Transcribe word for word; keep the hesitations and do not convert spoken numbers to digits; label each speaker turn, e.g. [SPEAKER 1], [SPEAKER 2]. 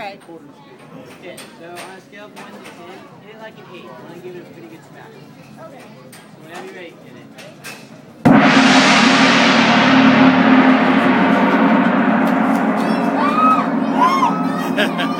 [SPEAKER 1] right.
[SPEAKER 2] quarter speed. Okay, so on a scale of one to ten, hit it like an eight. I'm gonna give it a pretty good smack.
[SPEAKER 1] Okay.
[SPEAKER 2] So whenever you're ready, hit it.
[SPEAKER 1] Ha ha ha!